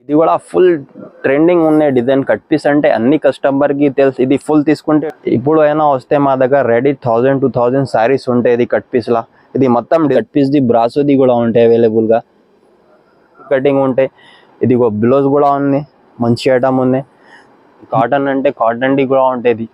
ఇది కూడా full trending ఉన్న డిజైన్ కట్ పీస్ అంటే అన్ని కస్టమర్ కి తెలుసు. ఇది ఫుల్ తీసుకుంటే ఇప్పుడు అయినా వస్తే మా దగ్గర రెడీ 1000-2000 సారీస్ ఉంటాయి ఇది కట్ పీస్ లా. ఇది మొత్తం కట్ పీస్ ది బ్రాసోది కూడా ఉంటాయి అవైలబుల్ గా. కటింగ్ ఉంటాయి. ఇది బ్లౌజ్ కూడా ఉంది, మంచి ఐటమ్ ఉంది. కాటన్ అంటే కాటన్ ది కూడా ఉంటుంది.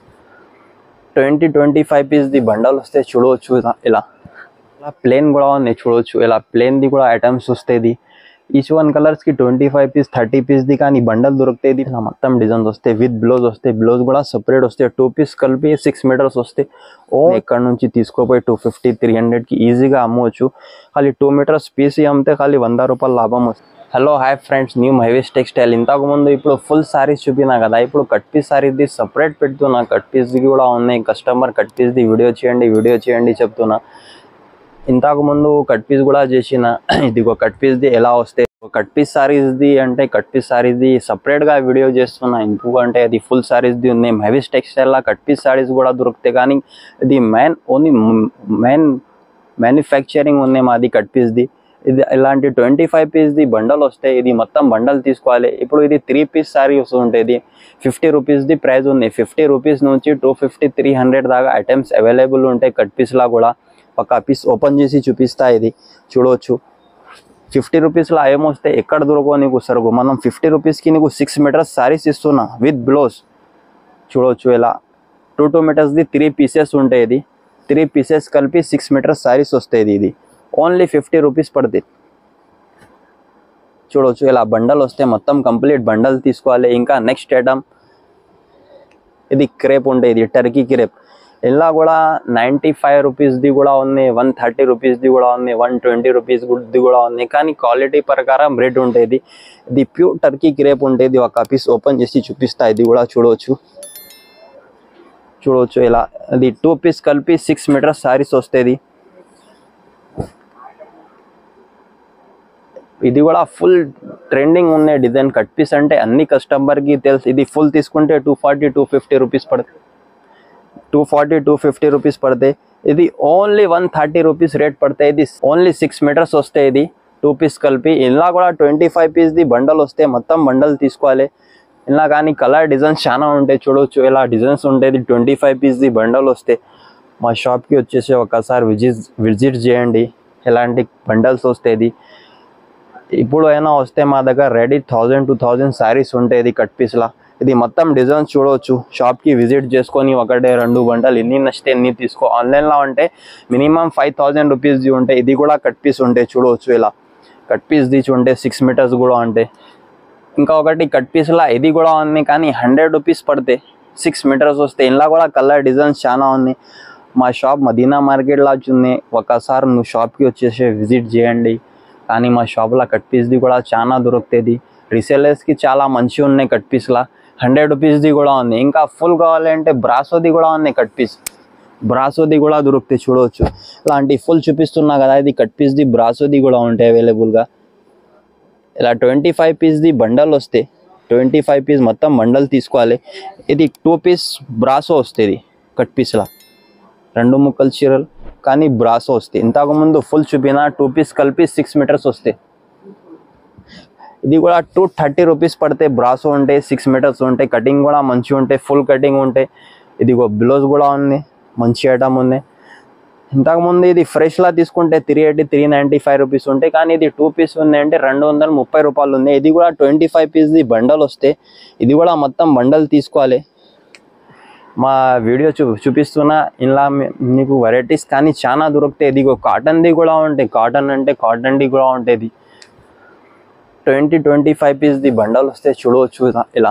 20-25 పీస్ ది బండల్ వస్తే చూడవచ్చు. ఇలా ప్లేన్ కూడా ఉన్నాయి చూడవచ్చు. ఇలా ప్లేన్ ది కూడా ఐటమ్స్ వస్తాయి. ఈచ్ వన్ కలర్స్ కి 25 పీస్ 30 పీస్ ది కానీ బండల్ దొరుకుతాయి. ఇలా మొత్తం డిజైన్స్ వస్తాయి విత్ బ్లౌజ్ వస్తాయి. బ్లౌజ్ కూడా సెపరేట్ వస్తాయి. 2 పీస్ కలిపి 6 మీటర్స్ వస్తాయి. ఇక్కడ నుంచి తీసుకోపోయి 250-300 కి ఈజీగా అమ్మవచ్చు. ఖాళీ 2 మీటర్స్ పీస్ అమ్మితే ఖాళీ 100 రూపాయలు లాభం వస్తుంది. Hello hi friends, new Mahesh textile. ఇంతకు ముందు ఇప్పుడు ఫుల్ సారీస్ చూపినా కదా, ఇప్పుడు కట్ పీస్ సారీది సపరేట్ పెడుతున్నా. కట్ పీస్ది కూడా ఉన్నాయి. కస్టమర్ కట్ పీస్ది వీడియో చేయండి చెప్తున్నా. ఇంతకు ముందు కట్ పీస్ కూడా చేసిన. ఇదిగో కట్ పీస్ది ఎలా వస్తాయి. కట్ పీస్ సారీస్ది అంటే కట్ పీస్ సారీస్ది సపరేట్గా వీడియో చేస్తున్నా. ఎందుకంటే అది ఫుల్ సారీస్ది ఉంది. మహేష్ టెక్స్టైల్లో కట్ పీస్ సారీస్ కూడా దొరుకుతాయి కానీ ఇది ఓన్లీ మ్యానుఫ్యాక్చరింగ్ ఉన్నాయి మాది కట్ పీస్ది. ఇది ఇలాంటి 25 పీస్ది బండల్ వస్తాయి. ఇది మొత్తం బండల్ తీసుకోవాలి. ఇప్పుడు ఇది 3 పీస్ సారీ వస్తుంటుంది. 50 రూపీస్ది ప్రైస్ ఉంది. 50 రూపీస్ నుంచి 250-300 దాకా ఐటమ్స్ అవైలబుల్ ఉంటాయి కట్ పీస్లా కూడా. ఒక పీస్ ఓపెన్ చేసి చూపిస్తా. ఇది చూడవచ్చు. 50 రూపీస్లో ఏమొస్తాయి ఎక్కడ దొరకవు నీకు సరుకు. మనం 50 రూపీస్కి నీకు 6 మీటర్స్ సారీస్ ఇస్తున్నా విత్ బ్లౌజ్. చూడవచ్చు. ఇలా 2 మీటర్స్ది 3 పీసెస్ ఉంటాయి. ఇది 3 పీసెస్ కలిపి 6 మీటర్స్ సారీస్ వస్తాయి. ఇది ఓన్లీ 50 రూపీస్ పడుతుంది. చూడవచ్చు. ఇలా బండల్ వస్తే మొత్తం కంప్లీట్ బండల్ తీసుకోవాలి. ఇంకా నెక్స్ట్ ఐటమ్ ఇది క్రేప్ ఉంటాయి. ఇది టర్కీ క్రేప్. ఇలా కూడా 95 రూపీస్ది కూడా ఉంది, 130 రూపీస్ది కూడా ఉంది, 120 రూపీస్ది కూడా ఉంది. కానీ క్వాలిటీ ప్రకారం రేట్ ఉంటుంది. ఇది ప్యూర్ టర్కీ క్రేప్ ఉంటుంది. ఒక పీస్ ఓపెన్ చేసి చూపిస్తా. ఇది కూడా చూడవచ్చు. ఇలా అది 2 పీస్ కలిపి 6 మీటర్స్ సారీస్ వస్తుంది. ఇది కూడా ఫుల్ ట్రెండింగ్ ఉన్న డిజైన్ కట్ పీస్ అంటే అన్ని కస్టమర్ కి తెలుసు. ఇది ఫుల్ తీసుకుంటే 240-250 రూపీస్ పడుతుంది. 240-250 రూపీస్ పడతాయి. ఇది ఓన్లీ 130 రూపీస్ రేట్ పడతాయి. ఇది ఓన్లీ 6 మీటర్స్ వస్తాయి. ఇది 2 పీస్ కలిపి. ఇలా కూడా 25 పీస్ది బండల్ వస్తాయి. మొత్తం బండల్ తీసుకోవాలి. ఇలా కానీ కలర్ డిజైన్స్ చాలా ఉంటాయి. చూడవచ్చు. ఇలా డిజైన్స్ ఉంటాయి. 25 పీస్ది బండల్ వస్తాయి. మా షాప్కి వచ్చేసి ఒకసారి విజిట్ చేయండి. ఎలాంటి బండల్స్ వస్తాయి. ఇప్పుడు అయినా వస్తే మా దగ్గర రెడీ 1000-2000 సారీస్ ఉంటాయి ఇది కట్ పీస్లా. ఇది మొత్తం డిజైన్స్ చూడవచ్చు. షాప్కి విజిట్ చేసుకొని 1-2 బండల్ ఎన్ని నచ్చితే ఎన్ని తీసుకో. ఆన్లైన్లో అంటే మినిమం 5000 రూపీస్ది ఉంటాయి. ఇది కూడా కట్ పీస్ ఉంటాయి. చూడవచ్చు. ఇలా కట్ పీస్ది ఉంటే 6 మీటర్స్ కూడా ఉంటాయి. ఇంకా ఒకటి కట్ పీస్లా ఇది కూడా ఉంది కానీ 100 రూపీస్ పడితే 6 మీటర్స్ వస్తాయి. ఇలా కూడా కలర్ డిజైన్స్ చాలా ఉన్నాయి. మా షాప్ మదీనా మార్కెట్లో ఉంది. ఒకసారి నువ్వు షాప్కి వచ్చేసి విజిట్ చేయండి. కానీ మా షాప్లో కట్ పీస్ది కూడా చాలా దొరుకుతుంది. రీసేలర్స్కి చాలా మంచిగా ఉన్నాయి కట్ పీస్లా. 100 రూపీస్ది కూడా ఉంది. ఇంకా ఫుల్ కావాలంటే బ్రాసోది కూడా ఉన్నాయి కట్ పీస్. బ్రాసోది కూడా దొరుకుతాయి. చూడవచ్చు. ఇలాంటి ఫుల్ చూపిస్తున్నా కదా, ఇది కట్ పీస్ది బ్రాసోది కూడా ఉంటాయి అవైలబుల్గా. ఇలా 25 పీస్ది బండల్ వస్తాయి. 25 పీస్ మొత్తం బండల్ తీసుకోవాలి. ఇది 2 పీస్ బ్రాసో వస్తుంది కట్ పీస్లా. 2 ముక్కలు చీరలు కానీ బ్రాసో వస్తాయి. ఇంతకు ముందు ఫుల్ చూపిన 2 పీస్ కలిపి 6 మీటర్స్ వస్తాయి. ఇది కూడా 230 రూపీస్ పడితే బ్రాసో ఉంటాయి. 6 మీటర్స్ ఉంటాయి. కటింగ్ కూడా మంచిగా ఉంటాయి. ఫుల్ కటింగ్ ఉంటాయి. ఇది బ్లౌజ్ కూడా ఉంది, మంచి ఐటమ్ ఉంది. ఇంతకుముందు ఇది ఫ్రెష్లా తీసుకుంటే 380-395 రూపీస్ ఉంటాయి. కానీ ఇది 2 పీస్ ఉంది అంటే 230 రూపాయలు ఉంది. ఇది కూడా 25 పీస్ది బండల్ వస్తాయి. ఇది కూడా మొత్తం బండల్ తీసుకోవాలి. మా వీడియో చూపిస్తున్నా. ఇలా నీకు వెరైటీస్ కానీ చాలా దొరుకుతాయి. ఇది కాటన్ది కూడా ఉంటాయి. కాటన్ అంటే కాటన్ది కూడా ఉంటుంది. 20-25 పీస్ది బండల్ వస్తే చూడవచ్చు. ఇలా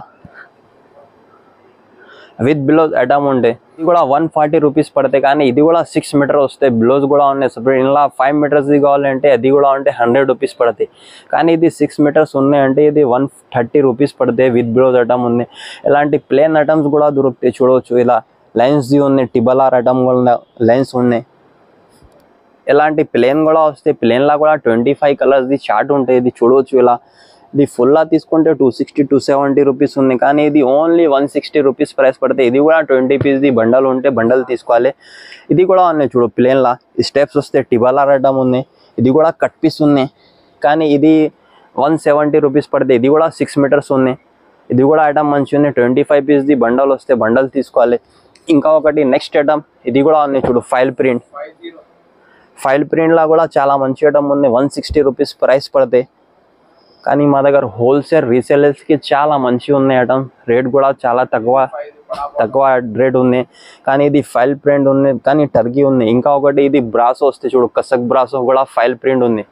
విత్ బ్లౌజ్ ఐటమ్ ఉంటాయి. ఇది కూడా 140 రూపీస్ పడతాయి. కానీ ఇది కూడా 6 మీటర్ వస్తాయి. బ్లౌజ్ కూడా ఉన్నాయి సపరేట్. ఇలా 5 మీటర్స్ది కావాలంటే అది కూడా ఉంటే 100 రూపీస్ పడతాయి. కానీ ఇది 6 మీటర్స్ ఉన్నాయంటే ఇది 130 రూపీస్ పడతాయి. విత్ బ్లౌజ్ ఐటమ్ ఉంది. ఇలాంటి ప్లేన్ ఐటమ్స్ కూడా దొరుకుతాయి. చూడవచ్చు. ఇలా లైన్స్ది ఉన్నాయి. టిబలార్ ఐటమ్ కూడా లైన్స్ ఉన్నాయి. ఇలాంటి ప్లేన్ కూడా వస్తాయి. ప్లేన్లా కూడా 25 కలర్స్ది చార్ట్ ఉంటాయి. ఇది చూడవచ్చు. ఇలా ఇది ఫుల్లా తీసుకుంటే 260-270 రూపీస్ ఉంది. కానీ ఇది ఓన్లీ 160 రూపీస్ ప్రైస్ పడితే. ఇది కూడా 20 పీస్ది బండల్ ఉంటే బండల్ తీసుకోవాలి. ఇది కూడా ఉన్నాయి చూడు ప్లేన్లా. ఈ స్టెప్స్ వస్తే టిబలార్ ఐటమ్ ఉన్నాయి. ఇది కూడా కట్ పీస్ ఉన్నాయి. కానీ ఇది 170 రూపీస్ పడితే. ఇది కూడా 6 మీటర్స్ ఉన్నాయి. ఇది కూడా ఐటమ్ మంచిగా ఉంది. 25 పీస్ది బండల్ వస్తే బండల్ తీసుకోవాలి. ఇంకా ఒకటి నెక్స్ట్ ఐటమ్ ఇది కూడా ఉంది చూడు, ఫైల్ ప్రింట్. ఫైల్ ప్రింట్లా కూడా చాలా మంచి ఐటమ్ ఉంది. 160 రూపీస్ ప్రైస్ పడతాయి. కానీ మా దగ్గర హోల్సేల్ రీసేలర్స్కి చాలా మంచిగా ఉన్నాయి ఐటమ్. రేట్ కూడా చాలా తక్కువ రేట్ ఉంది. కానీ ఇది ఫైల్ ప్రింట్ ఉంది, కానీ టర్కీ ఉంది. ఇంకా ఒకటి ఇది బ్రాసో వస్తే చూడు, కసక్ బ్రాసో కూడా ఫైల్ ప్రింట్ ఉంది.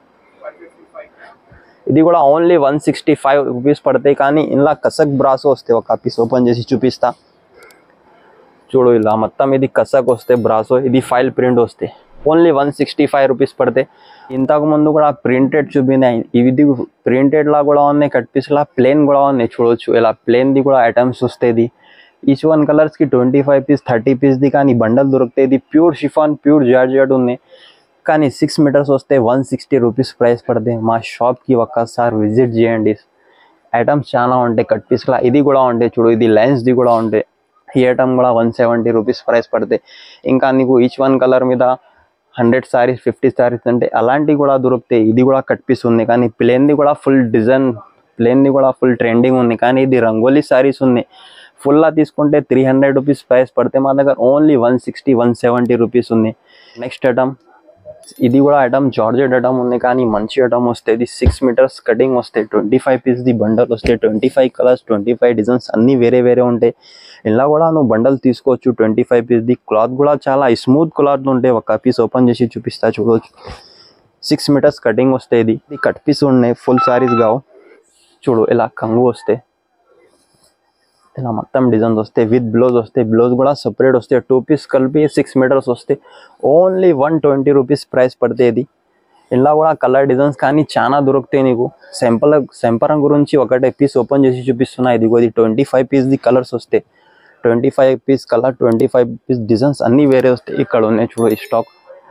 ఇది కూడా ఓన్లీ 165 రూపీస్ పడతాయి. కానీ ఇలా కసక్ బ్రాసో వస్తే ఒక పీస్ ఓపెన్ చేసి చూపిస్తా చూడు. ఇలా మొత్తం ఇది కసక్ వస్తే బ్రాసో, ఇది ఫైల్ ప్రింట్ వస్తే ఓన్లీ 165 రూపీస్ పడతాయి. ఇంతకు ముందు కూడా ప్రింటెడ్ చూపినాయి. ఇది ప్రింటెడ్లా కూడా ఉన్నాయి, కట్ పీస్లా ప్లేన్ కూడా ఉన్నాయి చూడవచ్చు. ఇలా ప్లేన్ది కూడా ఐటమ్స్ వస్తాయి. ఈచ్ వన్ కలర్స్కి 25 పీస్ 30 పీస్ది కానీ బండల్ దొరుకుతాయి. ఇది ప్యూర్ షిఫాన్ ప్యూర్ జార్జెట్ ఉంది. కానీ 6 మీటర్స్ వస్తే 160 రూపీస్ ప్రైస్ పడతాయి. మా షాప్కి ఒక్కసారి విజిట్ చేయండి. ఐటమ్స్ చాలా ఉంటాయి కట్ పీస్లా. ఇది కూడా ఉంటాయి చూడు, ఇది లెన్స్ది కూడా ఉంటాయి. ఈ ఐటమ్ కూడా 170 రూపీస్ ప్రైస్ పడతాయి. ఇంకా నీకు ఈచ్ వన్ కలర్ మీద 100 సారీస్ 50 సారీస్ అంటే అలాంటివి కూడా దొరుకుతాయి. ఇది కూడా కట్ పీస్ ఉంది. కానీ ప్లేన్ది కూడా ఫుల్ డిజైన్, ప్లేన్ది కూడా ఫుల్ ట్రెండింగ్ ఉంది. కానీ ఇది రంగోలీ సారీస్ ఉంది. ఫుల్లా తీసుకుంటే 300 రూపీస్ ప్రైస్ పడితే మా దగ్గర ఓన్లీ 160-170 రూపీస్ ఉంది. నెక్స్ట్ ఐటమ్ ఇది కూడా ఐటమ్ జార్జెట్ ఐటమ్ ఉంది. కానీ మంచి ఐటమ్ వస్తుంది. 6 మీటర్స్ కటింగ్ వస్తాయి. 25 పీస్ది బండల్ వస్తాయి. 25 కలర్స్ 25 డిజైన్స్ అన్నీ వేరే ఉంటాయి. ఇలా కూడా నువ్వు బండల్ తీసుకోవచ్చు. 25 పీస్ది క్లాత్ కూడా చాలా స్మూత్ క్లాత్ ఉంటాయి. ఒక పీస్ ఓపెన్ చేసి చూపిస్తా చూడవచ్చు. 6 మీటర్స్ కటింగ్ వస్తాయి. ఇది కట్ పీస్ ఉన్నాయి, ఫుల్ సారీస్ కావు చూడు. ఇలా కంగు వస్తాయి, ఇలా మొత్తం డిజైన్స్ వస్తాయి. విత్ బ్లౌజ్ వస్తాయి. బ్లౌజ్ కూడా సపరేట్ వస్తాయి. 2 పీస్ కలిపి 6 మీటర్స్ వస్తాయి. ఓన్లీ 120 రూపీస్ ప్రైస్ పడతాయి. ఇది ఇలా కూడా కలర్ డిజైన్స్ కానీ చాలా దొరుకుతాయి నీకు. సెంపరం గురించి ఒకటే పీస్ ఓపెన్ చేసి చూపిస్తున్నా. ఇది 25 పీస్ది కలర్స్ వస్తాయి. 25 పీస్ కలర్ 25 పీస్ డిజైన్స్ అన్నీ వేరే వస్తాయి. ఇక్కడ ఉన్నాయి చూడు స్టాక్.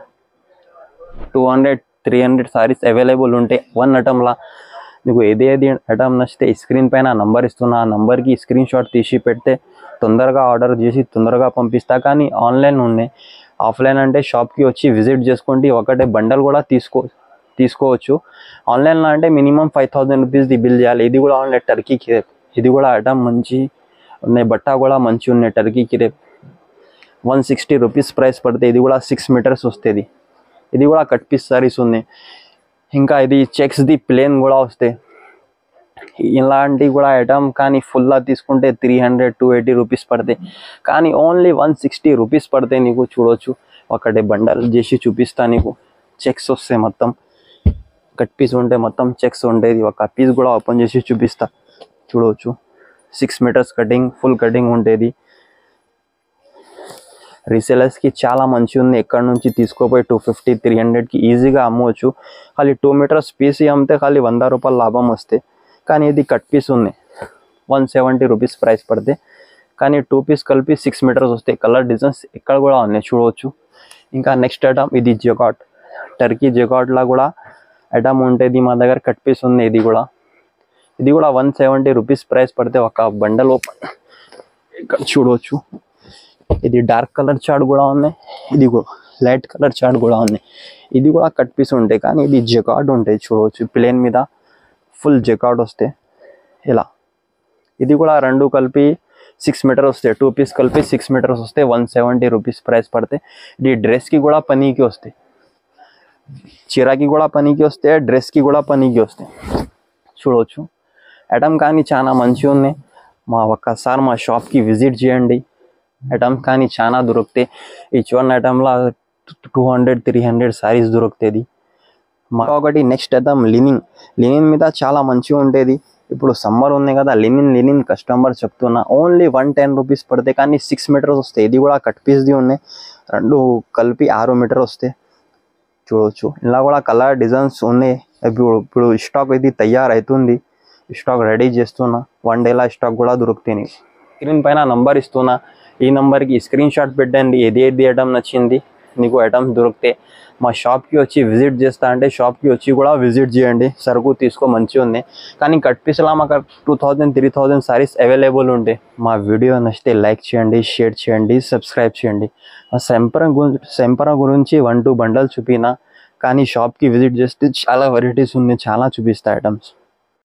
200-300 సారీస్ అవైలబుల్ ఉంటాయి వన్ ఐటమ్లా. నీకు ఏది ఐటమ్ నచ్చితే స్క్రీన్ పైన నంబర్ ఇస్తున్నా. ఆ నంబర్కి స్క్రీన్ షాట్ తీసి పెడితే తొందరగా ఆర్డర్ చేసి తొందరగా పంపిస్తా. కానీ ఆన్లైన్ ఉన్నాయి. ఆఫ్లైన్ అంటే షాప్కి వచ్చి విజిట్ చేసుకుంటే ఒకటే బండల్ కూడా తీసుకోవచ్చు. ఆన్లైన్లో అంటే మినిమం 5000 రూపీస్ది బిల్ చేయాలి. ఇది కూడా ఆన్లైన్ టర్కీ క్రేప్. ఇది కూడా ఐటమ్ మంచి ఉన్నాయి. బట్ట కూడా మంచి ఉన్నాయి. టర్కీ క్రేప్ 160 రూపీస్ ప్రైస్ పడితే. ఇది కూడా 6 మీటర్స్ వస్తుంది. ఇది కూడా కట్ పీస్ సారీస్ ఉన్నాయి. ఇంకా ఇది చెక్స్ది ప్లేన్ కూడా వస్తాయి. ఇలాంటివి కూడా ఐటమ్ కానీ ఫుల్లా తీసుకుంటే 300-280 రూపీస్ పడతాయి. కానీ ఓన్లీ 160 రూపీస్ పడతాయి నీకు. చూడవచ్చు ఒకటే బండల్ చేసి చూపిస్తా నీకు. చెక్స్ వస్తాయి మొత్తం. కట్ పీస్ ఉంటే మొత్తం చెక్స్ ఉండేది. ఒక పీస్ కూడా ఓపెన్ చేసి చూపిస్తా చూడవచ్చు. 6 మీటర్స్ కటింగ్ ఫుల్ కటింగ్ ఉంటుంది. రీసేలర్స్కి చాలా మంచి ఉంది. ఎక్కడ నుంచి తీసుకోపోయి 250-300కి ఈజీగా అమ్మవచ్చు. ఖాళీ 2 మీటర్స్ పీస్ అమ్మితే ఖాళీ 100 రూపాయలు లాభం వస్తాయి. కానీ ఇది కట్ పీస్ ఉంది. 170 రూపీస్ ప్రైస్ పడితే. కానీ 2 పీస్ కలిపి 6 మీటర్స్ వస్తాయి. కలర్ డిజైన్స్ ఇక్కడ కూడా ఉన్నాయి చూడవచ్చు. ఇంకా నెక్స్ట్ ఐటమ్ ఇది జకాట్. టర్కీ జకాట్లా కూడా ఐటమ్ ఉంటుంది మా దగ్గర. కట్ పీస్ ఉంది. ఇది కూడా 170 రూపీస్ ప్రైస్ పడితే. ఒక బండల్ ఓపెన్ ఇక్కడ చూడవచ్చు. ఇది డార్క్ కలర్ చార్ట్ కూడా ఉన్నాయి. ఇది కూడా లైట్ కలర్ చార్ట్ కూడా ఉన్నాయి. ఇది కూడా కట్ పీస్ ఉంటాయి. కానీ ఇది జకాట్ ఉంటాయి చూడవచ్చు. ప్లేన్ మీద ఫుల్ జకాట్ వస్తాయి ఇలా. ఇది కూడా రెండు కలిపి 6 మీటర్ వస్తాయి. 2 పీస్ కలిపి 6 మీటర్స్ వస్తాయి. 170 రూపీస్ ప్రైస్ పడతాయి. ఇది డ్రెస్కి కూడా పనీకి వస్తాయి. చీరకి కూడా పనీకి వస్తాయి. డ్రెస్కి కూడా పనీకి వస్తాయి చూడవచ్చు. ఐటమ్ కానీ చాలా మంచిగా ఉన్నాయి. ఒక్కసారి మా షాప్కి విజిట్ చేయండి. ఐటమ్స్ కానీ చాలా దొరుకుతాయి. ఈచ్ వన్ ఐటమ్లో 200-300 సారీస్ దొరుకుతుంది. ఒకటి నెక్స్ట్ ఐటమ్ లినిన్ మీద చాలా మంచిగా ఉండేది. ఇప్పుడు సమ్మర్ ఉంది కదా, లినిన్ కస్టమర్ చెప్తున్నా ఓన్లీ 110 రూపీస్ పడతాయి. కానీ 6 మీటర్స్ వస్తాయి. ఇది కూడా కట్ పీస్ది ఉన్నాయి. రెండు కలిపి 6 మీటర్ వస్తాయి చూడవచ్చు. ఇలా కూడా కలర్ డిజైన్స్ ఉన్నాయి. ఇప్పుడు స్టాక్ ఇది తయారవుతుంది. స్టాక్ రెడీ చేస్తున్నా. 1 డేలా స్టాక్ కూడా దొరుకుతాయి. స్క్రీన్ పైన నంబర్ ఇస్తున్నా. ఈ నంబర్కి స్క్రీన్ షాట్ పెట్టండి. ఏది ఐటమ్ నచ్చింది నీకు ఐటమ్స్ దొరికితే మా షాప్కి వచ్చి విజిట్ చేస్తా అంటే షాప్కి వచ్చి కూడా విజిట్ చేయండి. సరుకు తీసుకో మంచిగా ఉంది. కానీ కట్ పీస్లా మాకు 2000-3000 సారీస్ అవైలబుల్ ఉంటాయి. మా వీడియో నచ్చితే లైక్ చేయండి, షేర్ చేయండి, సబ్స్క్రైబ్ చేయండి. సెంపరం గురించి 1-2 బండల్ చూపినా. కానీ షాప్కి విజిట్ చేస్తే చాలా వెరైటీస్ ఉన్నాయి, చాలా చూపిస్తాయి ఐటమ్స్.